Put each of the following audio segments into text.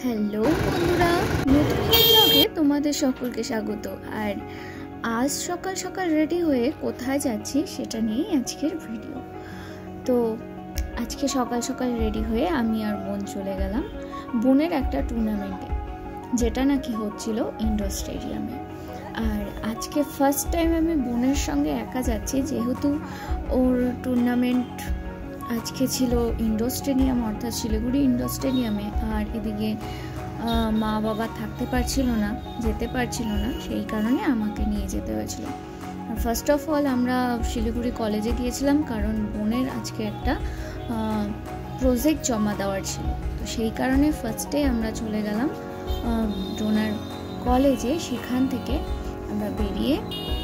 Hello বন্ধুরা, নতুন ব্লগে তোমাদের সকলকে স্বাগত। আর আজ সকাল সকাল রেডি হয়ে কোথায় যাচ্ছি সেটা নিয়েই আজকের ভিডিও। তো আজকে সকাল সকাল রেডি হয়ে আমি আর বোন চলে গেলাম বোনের একটা টুর্নামেন্টে, যেটা নাকি হচ্ছিল ইনডোর স্টেডিয়ামে। আর আজকে ফার্স্ট টাইম আমি বোনের সঙ্গে একা যাচ্ছি, যেহেতু ওর টুর্নামেন্ট আজকে ছিল ইনডোর স্টেডিয়াম, অর্থাৎ শিলিগুড়ি ইনডোর স্টেডিয়ামে। আর এদিকে মা বাবা থাকতে পারছিল না, যেতে পারছিল না, সেই কারণে আমাকে নিয়ে যেতে হয়েছিল। আর ফার্স্ট অফ অল আমরা শিলিগুড়ি কলেজে গিয়েছিলাম, কারণ বোনের আজকে একটা প্রজেক্ট জমা দেওয়ার ছিল। তো সেই কারণে ফার্স্টে আমরা চলে গেলাম ডোনার কলেজে। সেখান থেকে আমরা বেরিয়ে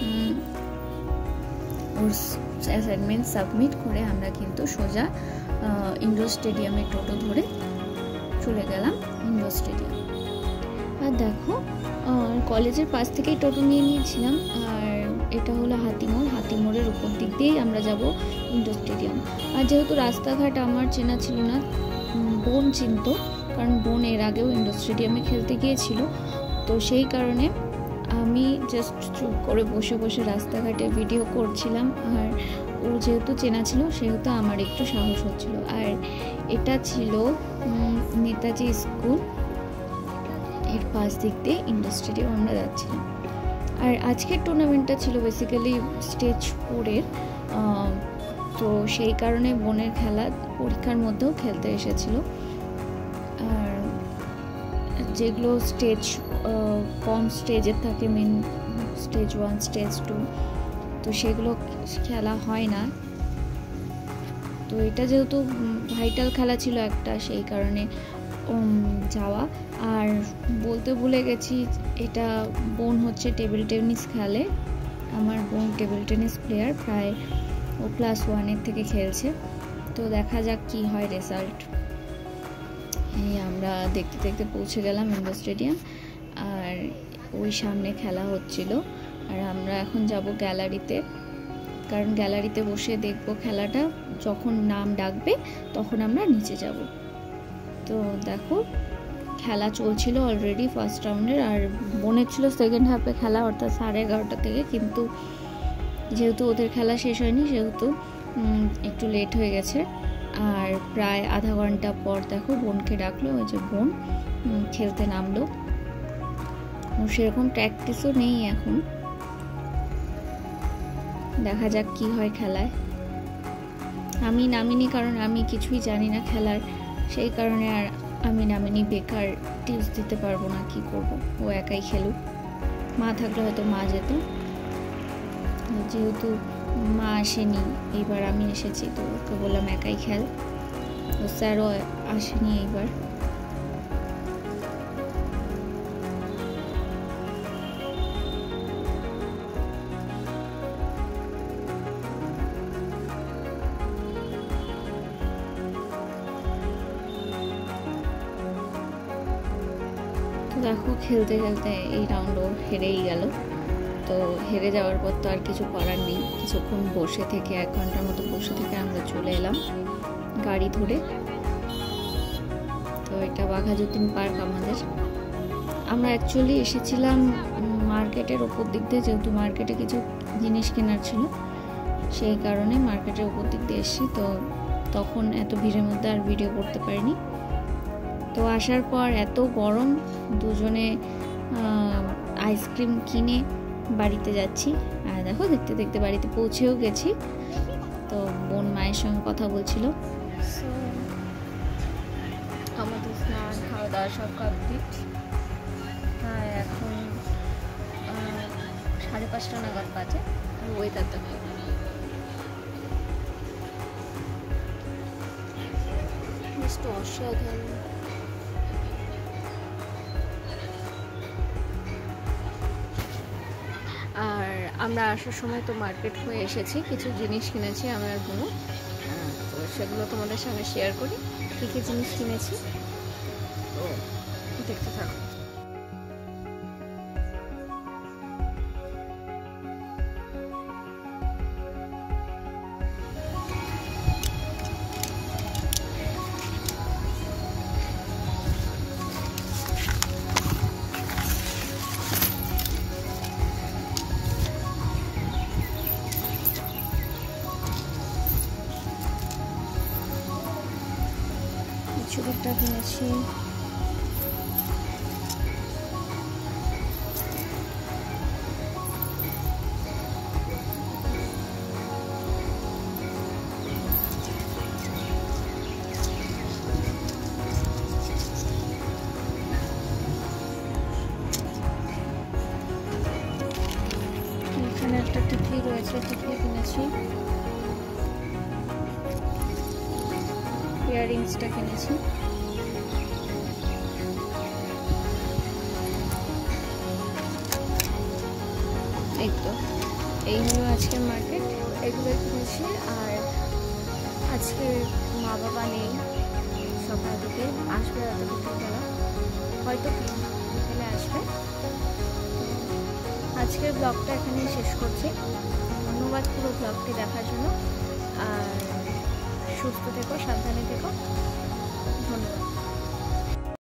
ওর অ্যাসাইনমেন্ট সাবমিট করে আমরা কিন্তু সোজা ইনডোর স্টেডিয়ামে টোটো ধরে চলে গেলাম ইনডোর স্টেডিয়াম। আর দেখো, কলেজের পাশ থেকেই টোটো নিয়ে নিয়েছিলাম। আর এটা হলো হাতিমোড়ের উপর দিক দিয়েই আমরা যাব ইনডোর স্টেডিয়াম। আর যেহেতু রাস্তাঘাট আমার চেনা ছিল না, বোন চিনত, কারণ বোন এর আগেও ইনডোর স্টেডিয়ামে খেলতে গিয়েছিল। তো সেই কারণে আমি জাস্ট চুপ করে বসে বসে রাস্তাঘাটে ভিডিও করছিলাম। আর ও যেহেতু চেনা ছিল, সেহেতু আমার একটু সাহস হচ্ছিল। আর এটা ছিল নেতাজি স্কুল, এর পাশ দিক দিয়ে ইনডোর স্টেডিয়াম আমরা যাচ্ছিলাম। আর আজকের টুর্নামেন্টটা ছিল বেসিক্যালি স্টেজ 4-এর। তো সেই কারণে বোনের খেলা পরীক্ষার মধ্যেও খেলতে এসেছিল। আর যেগুলো স্টেজ কম স্টেজের থাকে, মেন স্টেজ 1, স্টেজ 2, তো সেগুলো খেলা হয় না। তো এটা যেহেতু ভাইটাল খেলা ছিল একটা, সেই কারণে যাওয়া। আর বলতে ভুলে গেছি, এটা বোন হচ্ছে টেবিল টেনিস খেলে। আমার বোন টেবিল টেনিস প্লেয়ার, প্রায় ও ক্লাস 1-এর থেকে খেলছে। তো দেখা যাক কি হয় রেজাল্ট। এই আমরা দেখতে দেখতে পৌঁছে গেলাম ইনডোর স্টেডিয়াম। আর ওই সামনে খেলা হচ্ছিল। আর আমরা এখন যাব গ্যালারিতে, কারণ গ্যালারিতে বসে দেখব খেলাটা। যখন নাম ডাকবে তখন আমরা নিচে যাব। তো দেখো, খেলা চলছিল অলরেডি ফার্স্ট রাউন্ডের। আর বোনের ছিল সেকেন্ড হাফে খেলা, অর্থাৎ 11:30 থেকে। কিন্তু যেহেতু ওদের খেলা শেষ হয়নি, সেহেতু একটু লেট হয়ে গেছে। আর প্রায় আধা ঘন্টা পর দেখো বোনকে ডাকলো। ওই যে বোন খেলতে নামলো। ওর সেরকম প্র্যাকটিসও নেই এখন। দেখা যাক কি হয় খেলায়। আমি নামিনি, কারণ আমি কিছুই জানি না খেলার, সেই কারণে আর আমি নামিনি। বেকার টিপস দিতে পারবো না, কি করব। ও একাই খেলুক, মা থাকলে হয়তো মা যেত। যেহেতু মা আসেনি, এইবার আমি এসেছি, তো ওকে বললাম একাই খেল। ও স্যারও আসেনি এইবার। দেখো, খেলতে খেলতে এই রাউন্ডও হেরেই গেল। তো হেরে যাওয়ার পর তো আর কিছু করার নেই। কিছুক্ষণ বসে থেকে, 1 ঘন্টার মতো বসে থেকে আমরা চলে এলাম গাড়ি ধরে। তো এটা বাঘাযতীন পার্ক আমাদের। আমরা অ্যাকচুয়ালি এসেছিলাম মার্কেটের ওপর দিক দিয়ে, যেহেতু মার্কেটে কিছু জিনিস কেনার ছিল, সেই কারণে মার্কেটের ওপর দিক দিয়ে এসেছি। তো তখন এত ভিড়ের মধ্যে আর ভিডিও করতে পারিনি। তো আসার পর এত গরম, দুজনে আইসক্রিম কিনে বাড়িতে যাচ্ছি। আর দেখো, দেখতে দেখতে বাড়িতে পৌঁছেও গেছি। তো বোন মায়ের সঙ্গে কথা বলছিল। আমাদের স্নান খাওয়া দাওয়া সব কমপ্লিট। হ্যাঁ, এখন 5:30 নাগাদ বাজে। আর ওয়েদারটা অসাধারণ। আর আমরা আসার সময় তো মার্কেট হয়ে এসেছি, কিছু জিনিস কিনেছি আমার বোন। তো সেগুলো তোমাদের সঙ্গে শেয়ার করি, কী কী জিনিস কিনেছি। তো দেখতে থাকো। ইয়ারিংসটা কিনেছি। এখানে একটা টিকলি রয়েছে, টিকলি কিনেছি। ইয়ারিংসটা কিনেছি। এই তো এই হলো আজকের মার্কেট, এগুলো কিনেছি। আর আজকে মা বাবা নেই, সকাল থেকে আসবে রাতে বিকেলবেলা, হয়তো বিকেলে আসবে। আজকের ব্লগটা এখানেই শেষ করছি। ধন্যবাদ পুরো ব্লগটি দেখার জন্য। আর সুস্থ থেকো, সাবধানে থেকো। ধন্যবাদ।